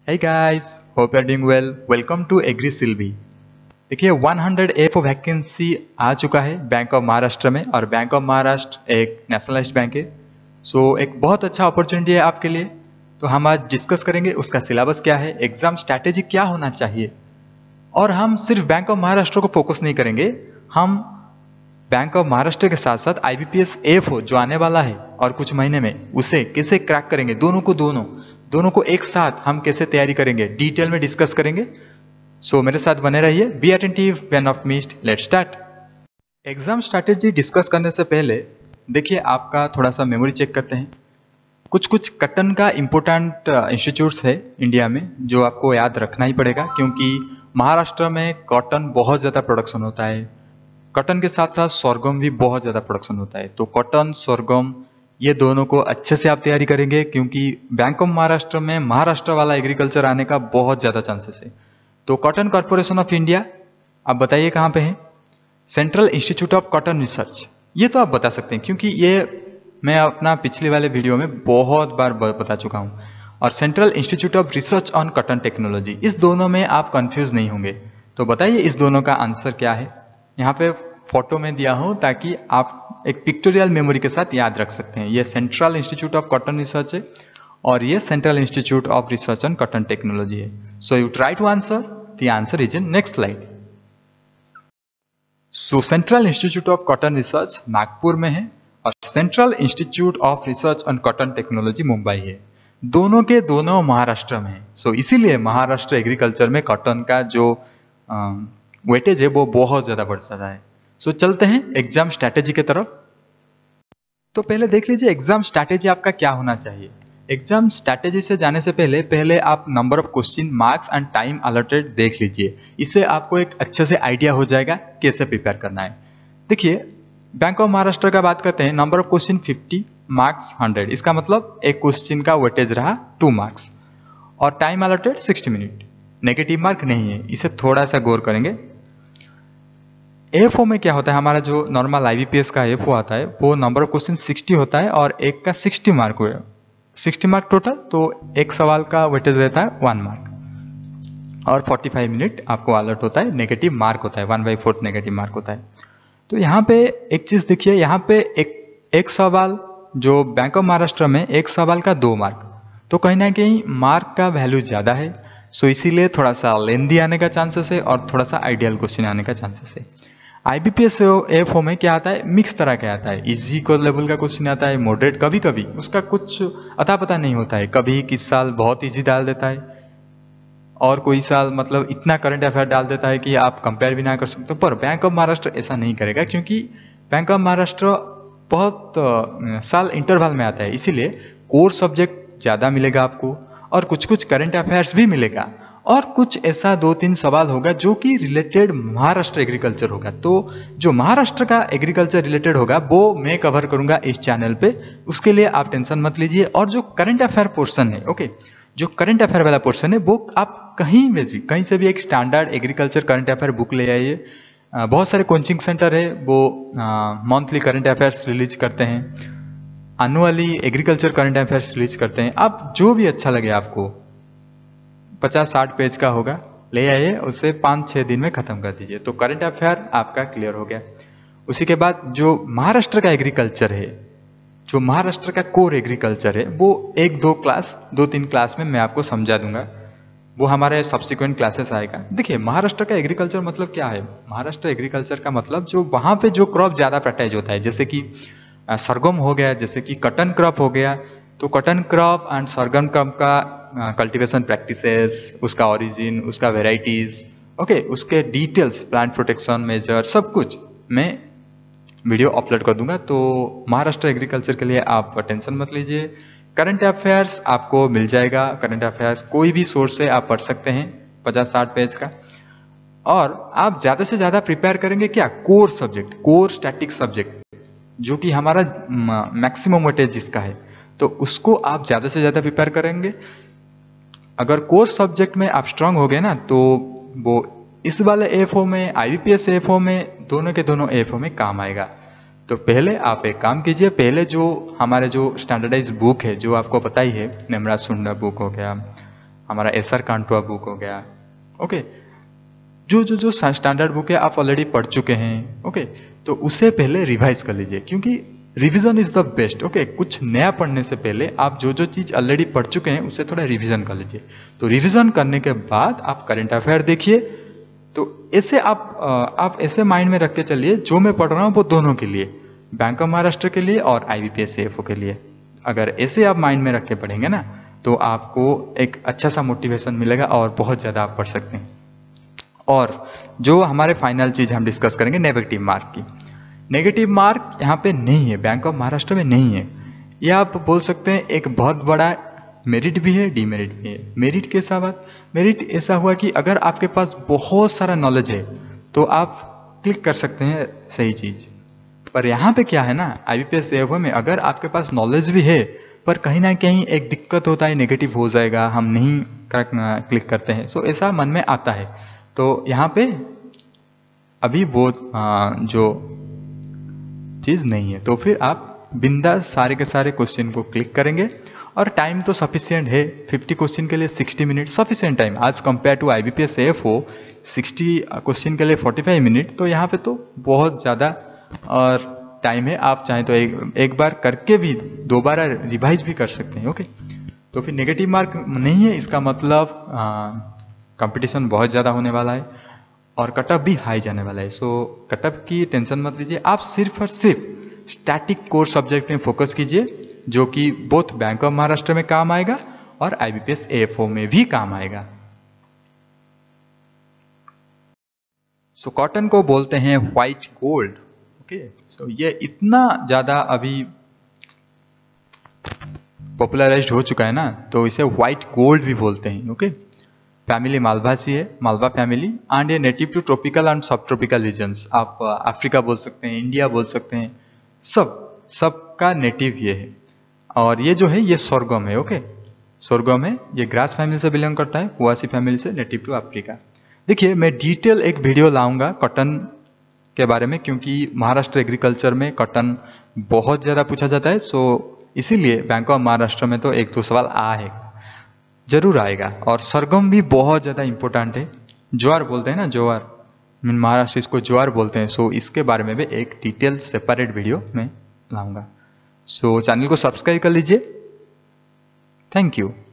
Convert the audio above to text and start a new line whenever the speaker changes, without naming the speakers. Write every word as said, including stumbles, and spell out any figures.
Hey guys, hope you are doing well. Welcome to Agri Silvi. देखिए सौ F vacancy आ चुका है bank of Maharashtra में, और बैंक ऑफ महाराष्ट्र एक नेशनलाइज्ड बैंक है। सो so, एक बहुत अच्छा अपॉर्चुनिटी है आपके लिए। तो हम आज डिस्कस करेंगे उसका सिलेबस क्या है, एग्जाम स्ट्रैटेजी क्या होना चाहिए। और हम सिर्फ बैंक ऑफ महाराष्ट्र को फोकस नहीं करेंगे, हम बैंक ऑफ महाराष्ट्र के साथ साथ I B P S F O जो आने वाला है और कुछ महीने में, उसे कैसे क्रैक करेंगे, दोनों को दोनों दोनों को एक साथ हम कैसे तैयारी करेंगे, डिटेल में डिस्कस करेंगे। सो so, मेरे साथ बने रहिए, be attentive, when of missed, let's start. Exam strategy discuss करने से पहले देखिए आपका थोड़ा सा मेमोरी चेक करते हैं। कुछ कुछ कॉटन का इंपॉर्टेंट इंस्टीट्यूट्स है इंडिया में जो आपको याद रखना ही पड़ेगा, क्योंकि महाराष्ट्र में कॉटन बहुत ज़्यादा प्रोडक्शन होता है। कॉटन के साथ साथ सोरगम भी बहुत ज़्यादा प्रोडक्शन होता है। तो कॉटन, सोरगम, ये दोनों को अच्छे से आप तैयारी करेंगे, क्योंकि बैंक ऑफ महाराष्ट्र में महाराष्ट्र वाला एग्रीकल्चर आने का बहुत ज़्यादा चांसेस है। तो कॉटन कॉर्पोरेशन ऑफ इंडिया, आप बताइए कहाँ पे है? Central institute of cotton research, ये तो आप बता सकते हैं क्योंकि ये मैं अपना पिछले वाले वीडियो में बहुत बार बता चुका हूँ। और central institute of research on cotton technology, इस दोनों में आप कंफ्यूज नहीं होंगे। तो बताइए इस दोनों का आंसर क्या है। यहाँ पे फोटो में दिया हूँ ताकि आप एक पिक्टोरियल मेमोरी के साथ याद रख सकते हैं। ये central institute of cotton research है और ये central institute of research on cotton technology है। So you try to answer, the answer is in next slide. So central institute of cotton research Nagpur में है और central institute of research on cotton technology Mumbai है। दोनों के दोनों महाराष्ट्र में है। सो so, इसीलिए महाराष्ट्र एग्रीकल्चर में कॉटन का जो वेटेज है वो बहुत ज्यादा बढ़ जाता है। सो so, चलते हैं एग्जाम स्ट्रैटेजी की तरफ। तो पहले देख लीजिए एग्जाम स्ट्रैटेजी आपका क्या होना चाहिए। एग्जाम स्ट्रैटेजी से जाने से पहले पहले आप number of question, marks and time allotted देख लीजिए। इससे आपको एक अच्छे से आइडिया हो जाएगा कैसे प्रिपेयर करना है। देखिए बैंक ऑफ महाराष्ट्र का बात करते हैं, number of question fifty, marks hundred. इसका मतलब एक क्वेश्चन का वेटेज रहा टू मार्क्स और time allotted sixty minute. Negative mark नहीं है, इसे थोड़ा सा गौर करेंगे। एफ ओ में क्या होता है, हमारा जो normal I B P S का एफ ओ आता है वो नंबर ऑफ क्वेश्चन सिक्सटी होता है और एक का सिक्सटी मार्क हुआ, सिक्सटी मार्क टोटल। तो एक सवाल का वेटेज रहता है वन मार्क और फोर्टी फाइव मिनट आपको अलर्ट होता है, नेगेटिव मार्क होता है, one by fourth negative mark होता है। तो यहाँ पे एक चीज देखिए, यहाँ पे एक एक सवाल जो बैंक ऑफ महाराष्ट्र में एक सवाल का दो मार्क, तो कहीं ना कहीं मार्क का वैल्यू ज्यादा है। सो इसीलिए थोड़ा सा लेंदी आने का चांसेस है और थोड़ा सा आइडियल क्वेश्चन आने का चांसेस है। I B P S F O में क्या आता है, मिक्स तरह का आता है। इजी को लेवल का क्वेश्चन आता है, मॉडरेट, कभी कभी उसका कुछ अता पता नहीं होता है। कभी किस साल बहुत इजी डाल देता है और कोई साल मतलब इतना करंट अफेयर डाल देता है कि आप कंपेयर भी ना कर सकते। पर बैंक ऑफ महाराष्ट्र ऐसा नहीं करेगा, क्योंकि बैंक ऑफ महाराष्ट्र बहुत साल इंटरवल में आता है। इसीलिए कोर सब्जेक्ट ज्यादा मिलेगा आपको और कुछ कुछ करंट अफेयर्स भी मिलेगा और कुछ ऐसा दो तीन सवाल होगा जो कि रिलेटेड महाराष्ट्र एग्रीकल्चर होगा। तो जो महाराष्ट्र का एग्रीकल्चर रिलेटेड होगा वो मैं कवर करूंगा इस चैनल पे, उसके लिए आप टेंशन मत लीजिए। और जो करंट अफेयर पोर्शन है, ओके, जो करंट अफेयर वाला पोर्शन है वो आप कहीं में भी कहीं से भी एक standard agriculture current affair book ले आइए। बहुत सारे कोचिंग सेंटर है वो मंथली करंट अफेयर्स रिलीज करते हैं, annually agriculture current affairs release करते हैं। आप जो भी अच्छा लगे आपको, पचास साठ पेज का होगा, ले आइए, उसे पाँच छः दिन में खत्म कर दीजिए। तो करंट अफेयर आपका क्लियर हो गया। उसी के बाद जो महाराष्ट्र का एग्रीकल्चर है, जो महाराष्ट्र का कोर एग्रीकल्चर है, वो एक दो क्लास दो तीन क्लास में मैं आपको समझा दूंगा, वो हमारे सब्सिक्वेंट क्लासेस आएगा। देखिए महाराष्ट्र का एग्रीकल्चर मतलब क्या है, महाराष्ट्र एग्रीकल्चर का मतलब जो वहां पे जो क्रॉप ज्यादा प्रैक्टाइज होता है, जैसे कि सरगम हो गया, जैसे कि कॉटन क्रॉप हो गया। तो cotton crop and sorghum crop का कल्टीवेशन प्रैक्टिसेस, उसका ओरिजिन, उसका वेराइटीज, ओके, उसके डिटेल्स, प्लांट प्रोटेक्शन मेजर, सब कुछ मैं वीडियो अपलोड कर दूंगा। तो महाराष्ट्र एग्रीकल्चर के लिए आप टेंशन मत लीजिए। करंट अफेयर्स आपको मिल जाएगा, करंट अफेयर्स कोई भी सोर्स से आप पढ़ सकते हैं, पचास साठ पेज का। और आप ज्यादा से ज्यादा प्रिपेयर करेंगे क्या, core subject, core static subject, जो कि हमारा मैक्सिमम वेटेज जिसका है, तो उसको आप ज्यादा से ज्यादा प्रिपेयर करेंगे। अगर कोर सब्जेक्ट में आप स्ट्रांग हो गए ना, तो वो इस वाले एफ ओ में, I B P S F O में, दोनों के दोनों एफ ओ में काम आएगा। तो पहले आप एक काम कीजिए, पहले जो हमारे जो स्टैंडर्डाइज बुक है, जो आपको पता ही है, निमरा सुंडा बुक हो गया, हमारा एस आर कांटवा बुक हो गया। ओके, जो जो जो स्टैंडर्ड बुक है आप ऑलरेडी पढ़ चुके हैं। ओके, तो उसे पहले रिवाइज कर लीजिए, क्योंकि revision is the best. Okay, कुछ नया पढ़ने से पहले आप जो जो चीज ऑलरेडी पढ़ चुके हैं उसे थोड़ा रिवीजन कर लीजिए। तो रिवीजन करने के बाद आप करंट अफेयर देखिए। तो ऐसे आप आप ऐसे माइंड में रख के चलिए, जो मैं पढ़ रहा हूं वो दोनों के लिए, बैंक ऑफ महाराष्ट्र के लिए और आईबीपीएस एएफओ के लिए। अगर ऐसे आप माइंड में रख के पढ़ेंगे ना, तो आपको एक अच्छा सा मोटिवेशन मिलेगा और बहुत ज्यादा आप पढ़ सकते हैं। और जो हमारे फाइनल चीज हम डिस्कस करेंगे नेगेटिव मार्क की। नेगेटिव मार्क यहाँ पे नहीं है, बैंक ऑफ महाराष्ट्र में नहीं है। ये आप बोल सकते हैं एक बहुत बड़ा मेरिट भी है, डीमेरिट भी है। मेरिट कैसा बात? मेरिट ऐसा हुआ कि अगर आपके पास बहुत सारा नॉलेज है तो आप क्लिक कर सकते हैं सही चीज। पर यहाँ पे क्या है ना, आईबीपीएस एएफओ में अगर आपके पास नॉलेज भी है पर कहीं ना कहीं एक दिक्कत होता है, नेगेटिव हो जाएगा, हम नहीं क्लिक करते हैं, सो ऐसा मन में आता है। तो यहाँ पे अभी वो जो चीज नहीं है, तो फिर आप बिंदास सारे के सारे क्वेश्चन को क्लिक करेंगे। और टाइम तो सफिशिएंट है, फिफ्टी क्वेश्चन के लिए सिक्सटी मिनट सफिशिएंट टाइम। आज compare to IBPS AFO sixty question के लिए फोर्टी फाइव मिनट, तो यहाँ पे तो बहुत ज्यादा और टाइम है। आप चाहें तो एक, एक बार करके भी दोबारा रिवाइज भी कर सकते हैं। ओके, तो फिर नेगेटिव मार्क नहीं है, इसका मतलब कंपटीशन बहुत ज्यादा होने वाला है और कटअप भी हाई जाने वाला है। सो कटअप की टेंशन मत लीजिए, आप सिर्फ और सिर्फ स्टैटिक कोर सब्जेक्ट में फोकस कीजिए, जो कि बोथ बैंक ऑफ महाराष्ट्र में काम आएगा और आईबीपीएस एएफओ में भी काम आएगा। सो so, कॉटन को बोलते हैं व्हाइट गोल्ड। ओके, सो ये इतना ज्यादा अभी पॉपुलराइज्ड हो चुका है ना, तो इसे व्हाइट गोल्ड भी बोलते हैं। ओके, फैमिली मालवासी है, मालवा फैमिली, एंड ये native to tropical and subtropical regions. आप अफ्रीका बोल सकते हैं, इंडिया बोल सकते हैं, सब सबका नेटिव ये है। और ये जो है ये सोरगम है। ओके, सोरगम है, ये ग्रास फैमिली से बिलोंग करता है, पुआसी फैमिली से, नेटिव टू अफ्रीका। देखिए, मैं डिटेल एक वीडियो लाऊंगा कॉटन के बारे में, क्योंकि महाराष्ट्र एग्रीकल्चर में कॉटन बहुत ज्यादा पूछा जाता है। सो इसीलिए बैंक ऑफ महाराष्ट्र में तो एक दो सवाल आएगा, जरूर आएगा। और सरगम भी बहुत ज्यादा इंपॉर्टेंट है। ज्वार बोलते हैं ना, ज्वार, महाराष्ट्र इसको ज्वार बोलते हैं। सो इसके बारे में भी एक डिटेल सेपरेट वीडियो मैं लाऊंगा। सो चैनल को सब्सक्राइब कर लीजिए। Thank you.